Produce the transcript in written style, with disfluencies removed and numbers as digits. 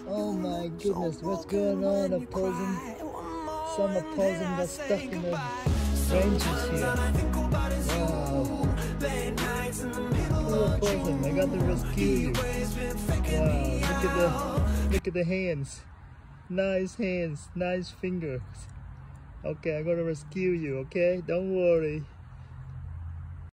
Oh my goodness, what's going on, Opossum? Some Opossum got stuck in the branches here. Wow. Poor Opossum, I got to rescue you. Wow, look at the hands. Nice hands, nice fingers. Okay, I'm gonna rescue you, okay? Don't worry.